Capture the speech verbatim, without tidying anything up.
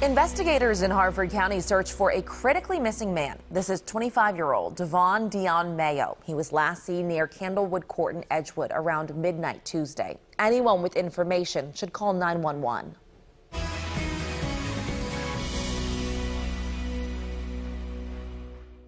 Investigators in Harford County search for a critically missing man. This is twenty-five-year-old Davon Dion Mayo. He was last seen near Candlewood Court in Edgewood around midnight Tuesday. Anyone with information should call nine one one.